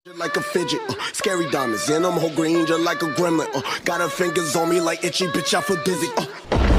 Like a fidget, scary diamonds, and I'm whole green just like a gremlin. Got her fingers on me like itchy, bitch, I feel dizzy.